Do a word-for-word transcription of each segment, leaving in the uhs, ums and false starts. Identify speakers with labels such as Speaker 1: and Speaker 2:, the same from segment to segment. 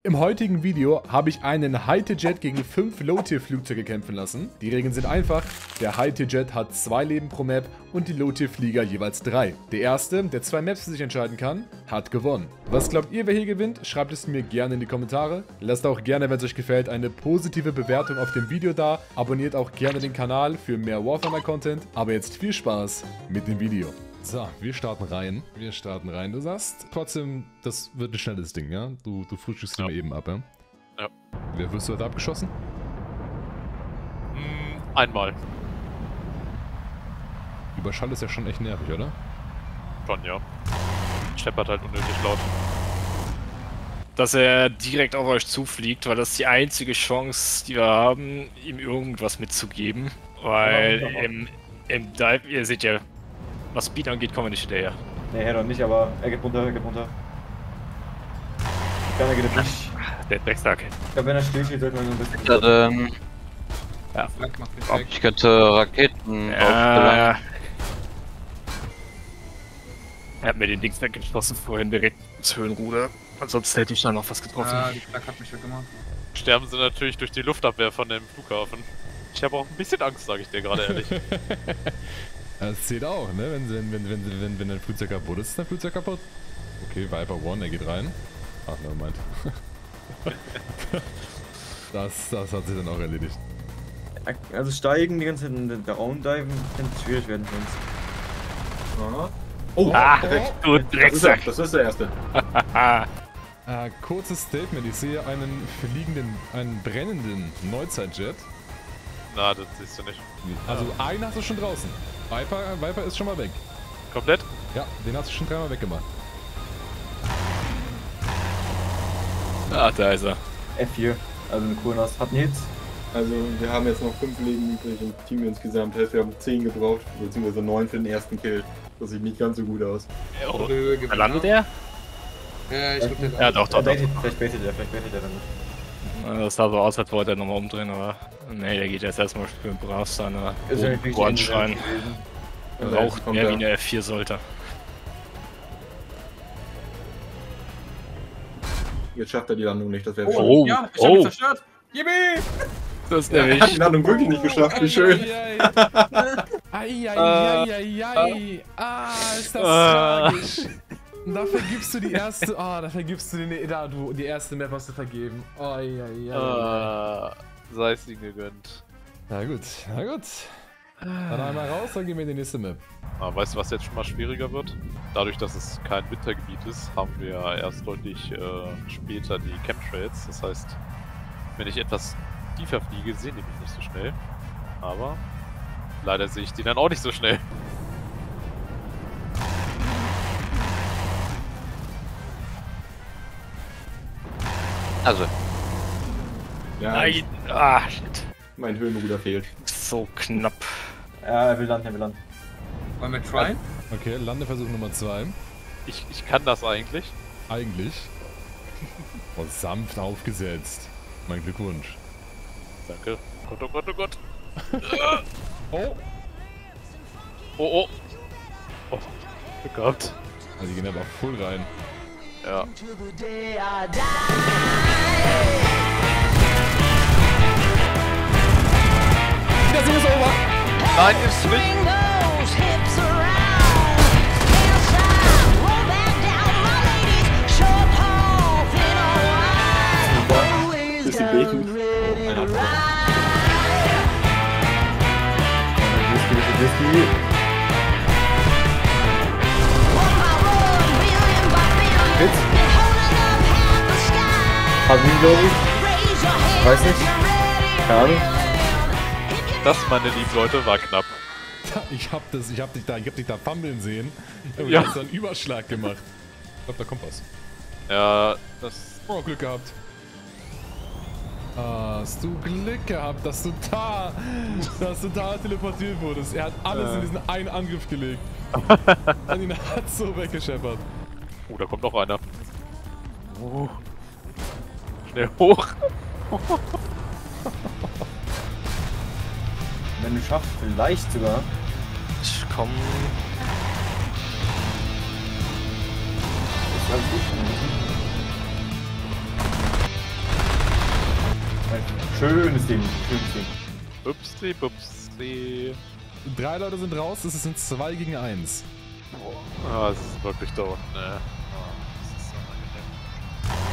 Speaker 1: Im heutigen Video habe ich einen Hi-T-Jet gegen fünf Low-Tier-Flugzeuge kämpfen lassen. Die Regeln sind einfach. Der Hi-T-Jet hat zwei Leben pro Map und die Low-Tier-Flieger jeweils drei. Der erste, der zwei Maps für sich entscheiden kann, hat gewonnen. Was glaubt ihr, wer hier gewinnt? Schreibt es mir gerne in die Kommentare. Lasst auch gerne, wenn es euch gefällt, eine positive Bewertung auf dem Video da. Abonniert auch gerne den Kanal für mehr War Thunder-Content. Aber jetzt viel Spaß mit dem Video. So, wir starten rein. Wir starten rein. Du sagst trotzdem, das wird ein schnelles Ding, ja? Du, du frühstückst ja. Mal eben ab, ja?
Speaker 2: Ja.
Speaker 1: Wer wirst du heute abgeschossen?
Speaker 2: Mm, einmal.
Speaker 1: Überschall ist ja schon echt nervig, oder?
Speaker 2: Schon, ja. Scheppert halt unnötig laut. Dass er direkt auf euch zufliegt, weil das ist die einzige Chance, die wir haben, ihm irgendwas mitzugeben. Weil ja, im, im Dive, ihr seht ja, was Speed angeht, kommen wir nicht hinterher.
Speaker 3: Ne, er noch nicht, aber er geht runter, er geht runter. Keiner geht nicht.
Speaker 2: Der Drecksack.
Speaker 3: Ich glaube, wenn er still steht, sollte man so ein bisschen...
Speaker 4: Ich, hatte, ähm,
Speaker 2: ja.
Speaker 4: ich könnte Raketen
Speaker 2: ja.
Speaker 4: aufgelangen.
Speaker 2: Er hat mir den Dings weggeschossen vorhin direkt ins Höhenruder. Ansonsten hätte ich da noch was getroffen.
Speaker 5: Ja, die Flak hat mich weggemacht.
Speaker 2: Sterben sie natürlich durch die Luftabwehr von dem Flughafen. Ich habe auch ein bisschen Angst, sage ich dir gerade ehrlich.
Speaker 1: Das zählt auch, ne? Wenn, wenn, wenn, wenn, wenn, wenn dein Flugzeug kaputt ist, ist dein Flugzeug kaputt. Okay, Viper One, er geht rein. Ach, ne, meint. das, das hat sich dann auch erledigt.
Speaker 3: Also steigen, die ganze Zeit in der Down-Diven, kann es schwierig werden für uns.
Speaker 5: Ja.
Speaker 3: Oh,
Speaker 2: ah,
Speaker 3: perfekt.
Speaker 2: Du Drecksack.
Speaker 5: Das ist der erste.
Speaker 1: äh, kurzes Statement, ich sehe einen fliegenden, einen brennenden Neuzeitjet.
Speaker 2: Na, das siehst du nicht.
Speaker 1: Also einen hast du schon draußen. Viper, Viper ist schon mal weg.
Speaker 2: Komplett?
Speaker 1: Ja, den hast du schon dreimal weggemacht.
Speaker 2: Ah, da ist er.
Speaker 3: F vier, also eine Kurnas. Hat einen Hit.
Speaker 6: Also wir haben jetzt noch fünf Leben übrig im Team insgesamt. Heißt, wir haben zehn gebraucht, beziehungsweise neun für den ersten Kill. Das sieht nicht ganz so gut aus.
Speaker 2: Oh, da landet er?
Speaker 5: Ja, ich glaub, der
Speaker 2: Ja, doch, doch, doch.
Speaker 3: Vielleicht baitet er, vielleicht baitet er dann nicht.
Speaker 2: Das sah so aus, als wollte er nochmal umdrehen, aber... Ne, der geht jetzt erstmal für brav seine
Speaker 3: Ist
Speaker 2: Ohren rein. Raucht mehr wie eine F vier sollte.
Speaker 6: Jetzt schafft er die Landung nicht, das wäre
Speaker 5: Oh,
Speaker 6: schön.
Speaker 2: Oh,
Speaker 5: ja, ich
Speaker 2: oh.
Speaker 5: hab ihn zerstört. Yippie!
Speaker 2: Das ist
Speaker 6: Er
Speaker 2: nämlich...
Speaker 6: hat die Landung wirklich nicht geschafft, wie schön.
Speaker 1: Eieieiei. Ah, ist das tragisch. Und dafür gibst du die erste, oh, dafür gibst du die, da, du, die erste Map hast du vergeben. Oh, ja, ja.
Speaker 2: Uh, sei es ihm gegönnt.
Speaker 1: Na gut, na gut. Dann einmal raus, dann gehen wir in die nächste Map.
Speaker 2: Ah, weißt du, was jetzt schon mal schwieriger wird? Dadurch, dass es kein Wintergebiet ist, haben wir erst deutlich äh, später die Chemtrails. Das heißt, wenn ich etwas tiefer fliege, sehen die mich nicht so schnell. Aber leider sehe ich die dann auch nicht so schnell.
Speaker 4: Also,
Speaker 6: Ja,
Speaker 2: Nein! Ah, shit.
Speaker 6: mein Höhenruder fehlt.
Speaker 2: So knapp.
Speaker 3: Ja, er will landen, er will landen.
Speaker 5: Wollen wir tryen?
Speaker 1: Okay, Landeversuch Nummer zwei.
Speaker 2: Ich, ich kann das eigentlich.
Speaker 1: Eigentlich. Und sanft aufgesetzt. Mein Glückwunsch.
Speaker 2: Danke. Gott, oh Gott, oh Gott.
Speaker 1: Oh!
Speaker 2: Oh, oh. Oh, Glück gehabt.
Speaker 1: Also die gehen aber voll rein.
Speaker 2: Ja.
Speaker 1: Das ist over!
Speaker 2: Nein, ist nicht.
Speaker 6: Bisschen beten. Einer hat
Speaker 3: Whisky, Whisky, Whisky. Hit. Hab ihn, glaube ich. Weiß nicht. Keine Ahnung.
Speaker 2: Das, meine lieben Leute, war knapp.
Speaker 1: Ich hab das, ich hab dich da, ich hab dich da fummeln sehen. Und
Speaker 2: Ja.
Speaker 1: du hast einen Überschlag gemacht. Ich glaub, da kommt was.
Speaker 2: Ja, das...
Speaker 1: Oh, Glück gehabt. Hast du Glück gehabt, dass du da, dass du da teleportiert wurdest. Er hat alles
Speaker 2: Äh.
Speaker 1: in diesen einen Angriff gelegt. Und ihn hat so weggescheppert.
Speaker 2: Oh, da kommt noch einer. Oh. Schnell hoch.
Speaker 3: Wenn du schaffst, vielleicht sogar.
Speaker 2: Ich komm.
Speaker 3: Ist alles gut. Schönes Ding, schönes Ding.
Speaker 7: Upsi, bupsi.
Speaker 1: Drei Leute sind raus, es sind zwei gegen eins.
Speaker 7: Ah, es ist wirklich da unten, ne? Ah, das ist so unangenehm.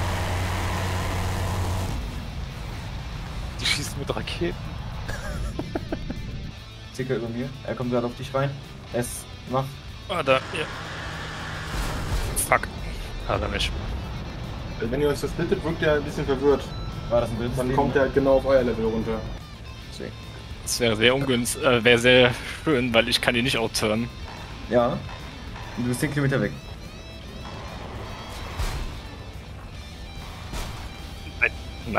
Speaker 7: Die schießen mit Raketen.
Speaker 3: Zicker über mir. Er kommt gerade auf dich rein. Es macht.
Speaker 2: Ah, da, ja. Fuck. Hat er nicht.
Speaker 6: Wenn ihr euch das splittet, wirkt ihr ein bisschen verwirrt.
Speaker 3: War das ein drittes
Speaker 6: Dann
Speaker 3: Leben?
Speaker 6: kommt er halt genau auf euer Level runter.
Speaker 2: Das wäre sehr ungünstig, äh, wäre sehr schön, weil ich kann ihn nicht outturnen.
Speaker 3: Ja. Und du bist zehn Kilometer weg.
Speaker 2: Nein, nein.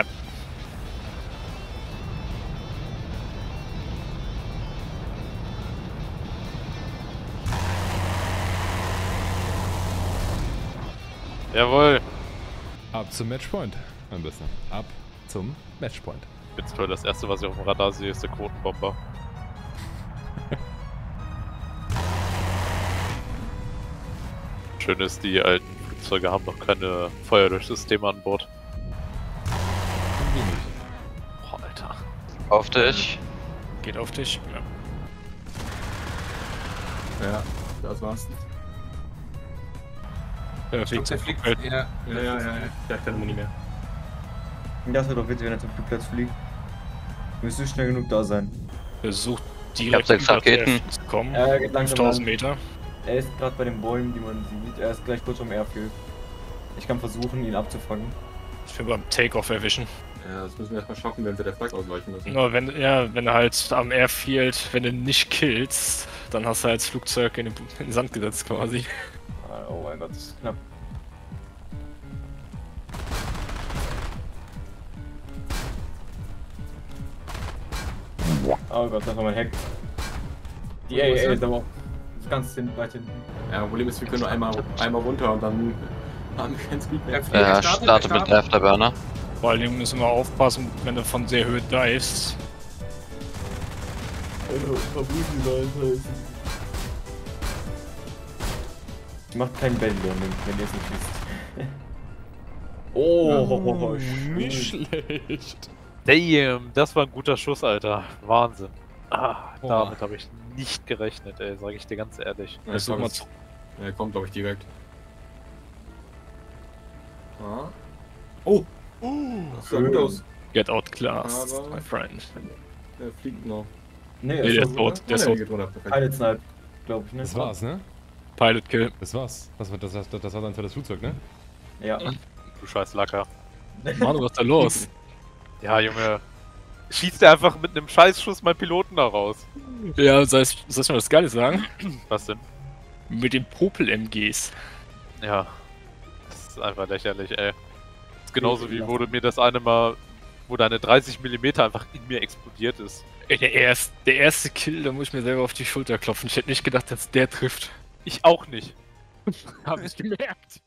Speaker 7: Jawohl.
Speaker 1: Ab zum Matchpoint. Am besten. Ab zum Matchpoint.
Speaker 7: Jetzt toll, das erste, was ich auf dem Radar sehe, ist der Quotenbomber. Schön ist, die alten Flugzeuge haben noch keine Feuerlöschsysteme an Bord. Boah, Alter.
Speaker 4: Auf dich.
Speaker 2: Geht auf dich. Ja.
Speaker 6: Ja, das war's.
Speaker 2: Ja,
Speaker 5: Der
Speaker 2: Flugzeug
Speaker 5: fliegt.
Speaker 2: fällt.
Speaker 5: Ja,
Speaker 6: Ja, ja, ja. Der hat keine Muni mehr.
Speaker 3: Das wird doch witzig, wenn er zum Flugplatz fliegt. Müsste schnell genug da sein.
Speaker 2: Versucht
Speaker 4: Ich hab
Speaker 2: direkt
Speaker 4: sechs
Speaker 2: über
Speaker 4: Raketen.
Speaker 2: Airfield zu kommen.
Speaker 3: Er geht langsam
Speaker 2: fünftausend
Speaker 3: an.
Speaker 2: Meter.
Speaker 3: Er ist gerade bei den Bäumen, die man sieht. Er ist gleich kurz am Airfield. Ich kann versuchen, ihn abzufangen.
Speaker 2: Ich will beim Takeoff erwischen.
Speaker 6: Ja, das müssen wir erstmal schaffen, wenn wir der Flak ausweichen müssen.
Speaker 2: Nur wenn, ja, wenn du halt am Airfield, wenn du nicht killst, dann hast du halt das Flugzeug in den, in den Sand gesetzt quasi.
Speaker 3: Ah, oh mein Gott, das ist knapp. Oh Gott, das war mein Hack. Die A A ist aber auch ganz hinten, weit hinten.
Speaker 6: Ja, Problem ist, wir können nur einmal, einmal runter und dann haben wir kein Speed mehr.
Speaker 5: Er
Speaker 4: Ja,
Speaker 5: startet,
Speaker 4: startet
Speaker 5: er
Speaker 4: mit der Afterburner.
Speaker 2: Vor allem müssen wir aufpassen, wenn du von sehr Höhe divest.
Speaker 3: Macht kein Bell-Landing, wenn ihr es nicht wisst. Oh,
Speaker 1: Nicht
Speaker 3: schön.
Speaker 1: schlecht.
Speaker 7: Damn, das war ein guter Schuss, Alter. Wahnsinn. Ah,
Speaker 2: Boah.
Speaker 7: damit habe ich nicht gerechnet, ey, sage ich dir ganz ehrlich.
Speaker 6: Ja,
Speaker 2: Versuch mal
Speaker 6: kommt,
Speaker 2: zu.
Speaker 6: ja, kommt glaube ich, direkt. Ah. Oh! Das sah gut aus.
Speaker 2: Get outclassed,
Speaker 6: Aber-
Speaker 2: my friend.
Speaker 6: Der fliegt noch.
Speaker 3: Nee,
Speaker 2: Nee, der
Speaker 3: ist
Speaker 2: ist
Speaker 3: tot.
Speaker 2: tot, der ist
Speaker 6: Ah, nee,
Speaker 2: tot.
Speaker 6: geht runter. Perfekt.
Speaker 3: Pilot Snipe, glaube ich, ne?
Speaker 1: Das war's, ne?
Speaker 2: Pilot Kill.
Speaker 1: Das war's. Das war, das, das, das war dein tolles Flugzeug, ne?
Speaker 3: Ja.
Speaker 7: Du scheiß Lacker.
Speaker 2: Manu, was ist da los?
Speaker 7: Ja, Junge. Schießt er einfach mit einem Scheißschuss meinen Piloten da raus.
Speaker 2: Ja, soll ich, soll ich mal das Geile sagen?
Speaker 7: Was denn?
Speaker 2: Mit den Popel-M Gs.
Speaker 7: Ja. Das ist einfach lächerlich, ey. Das ist genauso wie wurde mir das eine Mal, wo deine dreißig Millimeter einfach in mir explodiert ist.
Speaker 2: Ey, der, erst, der erste Kill, da muss ich mir selber auf die Schulter klopfen. Ich hätte nicht gedacht, dass der trifft.
Speaker 7: Ich auch nicht.
Speaker 2: Hab ich gemerkt.